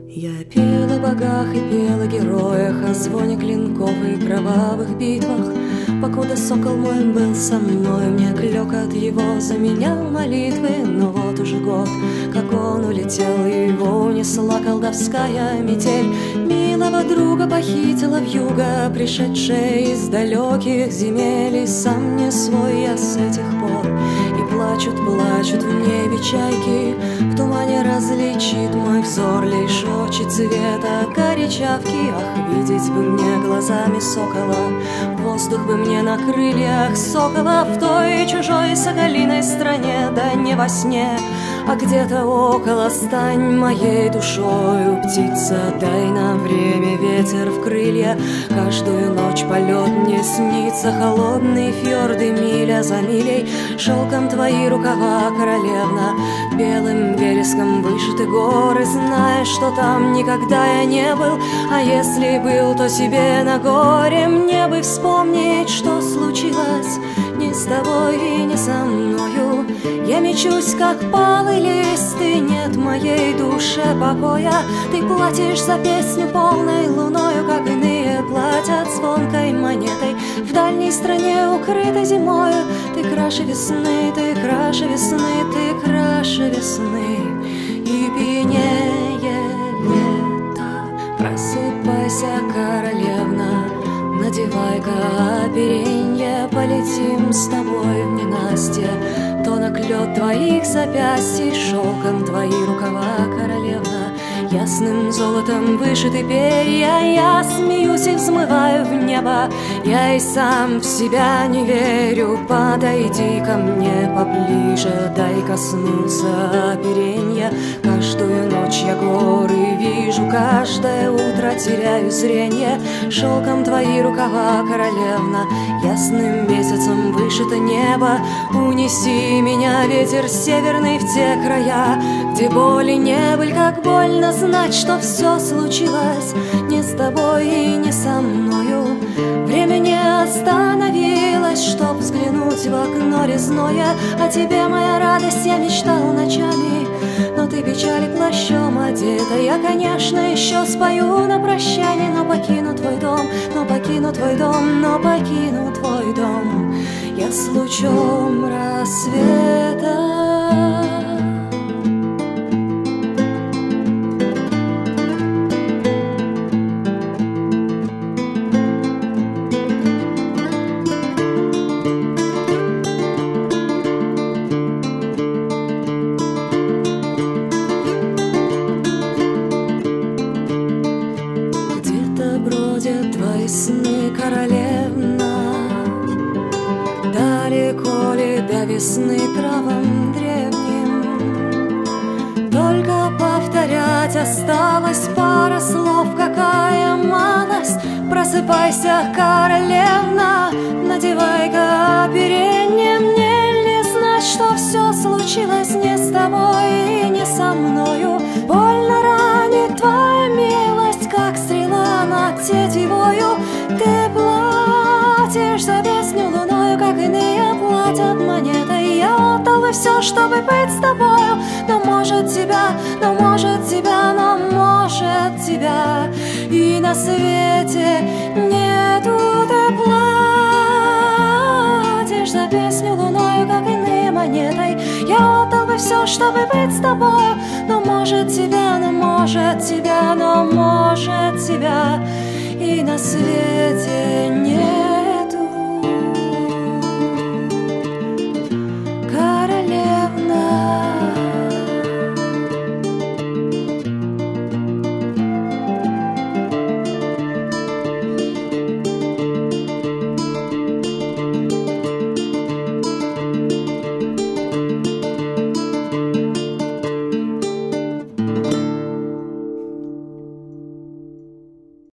Я пела о богах и пела о героях, о звоне клинков и кровавых битвах. Покуда сокол мой был со мной, мне клёкот его заменял молитвы. Но вот уже год, как он улетел, и его унесла колдовская метель. Милого друга похитила вьюга, пришедшая из далеких земель. И сам не свой я с этих пор, и плачут, плачут в небе чайки. В тумане различит мой взор лишь очи цвета горячавки. Ах, видеть бы мне глазами сокола, воздух бы мне на крыльях сокола, в той чужой соколиной стране, да не во сне, а где-то около. Стань моей душою, птица, дай на время ветер в крылья. Каждую ночь полет мне снится, холодные фьорды миля за милей. Шелком твои рукава, королевна, белым вереском вышиты горы. Знаешь, что там никогда я не был, а если был, то себе на горе. Мне бы вспомнить, что случилось не с тобой и не со мною. Я мечусь, как палый лист, и нет в моей душе покоя. Ты платишь за песню полной луною, как иные платят звонкой монетой. В дальней стране, укрытой зимою, ты краше весны, ты краше весны, ты краше весны. И пьянее лето, просыпайся, королевна, надевай-ка оперенье, полетим с тобой в ненастье. Тонок лед твоих запястий, шелком твои рукава, королевна, ясным золотом вышиты перья. Я смеюсь и взмываю в небо, я и сам в себя не верю. Подойди ко мне поближе, дай коснуться оперенья. Каждую ночь я горы вижу, каждое утро теряю зрение. Шелком твои рукава, королевна, ясным месяцем вышито небо. Унеси меня, ветер северный, в те края, где боли не были, как больно знать, что все случилось не с тобой и не со мною. Время не остановилось, чтоб взглянуть в окно резное. О тебе, моя радость, я мечтал ночами, но ты печали плащом одета. Я, конечно, еще спою на прощание, но покину твой дом, но покину твой дом, но покину твой дом я с лучом рассвета. Бродят твои сны, королевна, далеко ли до весны травам древним? Только повторять осталось пара слов, какая малость. Просыпайся, королевна, надевай-ка оперенье. Мне ли знать, что все случилось не с тобой и не со мною? Больно ранит твоя милость, как стрела над тетивою. Ты платишь за песню луною, как иные платят монетой. Я отдал бы все, чтобы быть с тобою, но может тебя, но может тебя, но может тебя и на свете нету. Ты платишь за песню луною, как иные монетой. Я отдал бы все, чтобы быть с тобою, но может тебя, но может тебя, но может тебя и на свете